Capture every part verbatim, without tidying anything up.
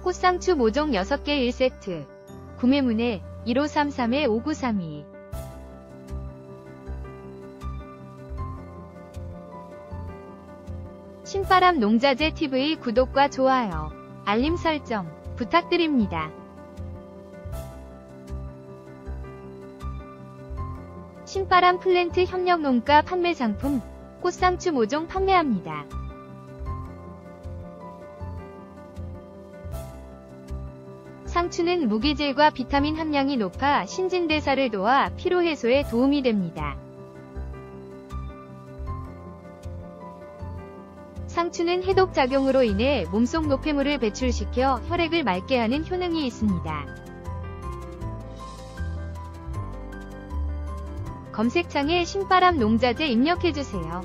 꽃상추 모종 여섯 개 일 세트. 구매 문의 일오삼삼 오구삼이. 신바람 농자재 티비 구독과 좋아요, 알림 설정 부탁드립니다. 신바람 플랜트 협력 농가 판매 상품 꽃상추 모종 판매합니다. 상추는 무기질과 비타민 함량이 높아 신진대사를 도와 피로 해소에 도움이 됩니다. 상추는 해독작용으로 인해 몸속 노폐물을 배출시켜 혈액을 맑게 하는 효능이 있습니다. 검색창에 신바람 농자재 입력해주세요.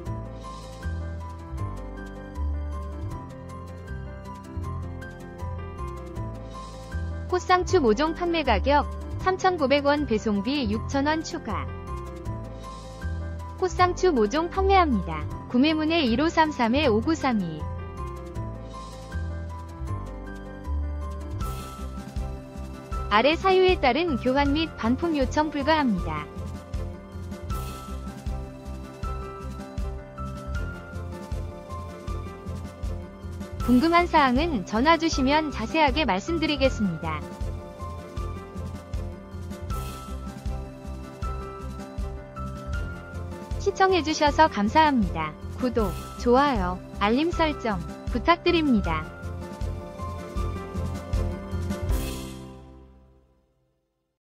꽃상추 모종 판매 가격 삼천구백 원, 배송비 육천 원 추가. 꽃상추 모종 판매합니다. 구매 문의 일오삼삼 오구삼이. 아래 사유에 따른 교환 및 반품 요청 불가합니다. 궁금한 사항은 전화 주시면 자세하게 말씀드리겠습니다. 시청해주셔서 감사합니다. 구독, 좋아요, 알림 설정 부탁드립니다.